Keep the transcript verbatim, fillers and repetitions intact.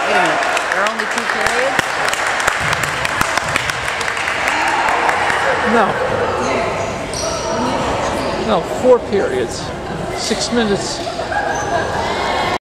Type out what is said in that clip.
Wait a minute. There are only two periods? No. No, four periods. Six minutes.